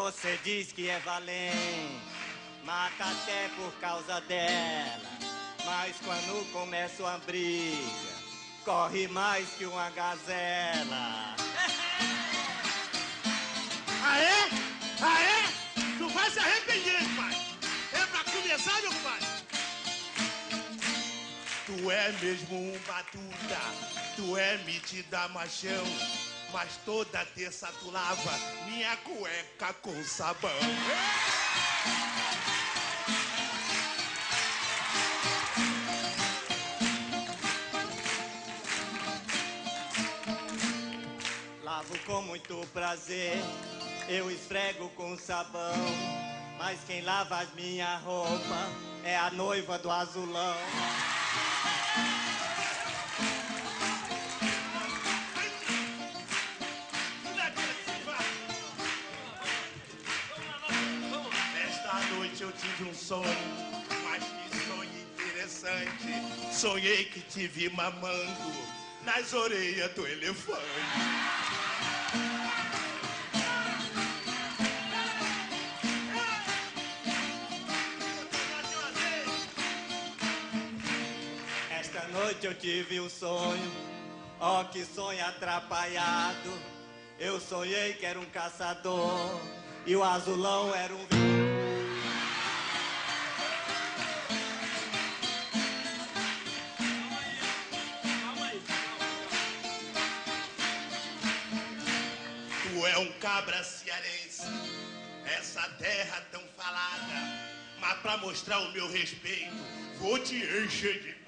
Você diz que é valente, mata até por causa dela. Mas quando começa uma briga, corre mais que uma gazela. Ah, é? Ah, é? Tu vai se arrepender, pai. É pra começar, meu pai. Tu é mesmo um batuta, tu é metida machão, mas toda terça tu lava minha cueca com sabão. Lavo com muito prazer, eu esfrego com sabão. Mas quem lava as minhas roupas é a noiva do azulão. Esta noite eu tive um sonho, mas que sonho interessante. Sonhei que te vi mamando nas orelhas do elefante. Esta noite eu tive um sonho, ó que sonho atrapalhado. Eu sonhei que era um caçador e o azulão era um... Tu é um cabra cearense, essa terra tão falada. Mas pra mostrar o meu respeito, vou te encher de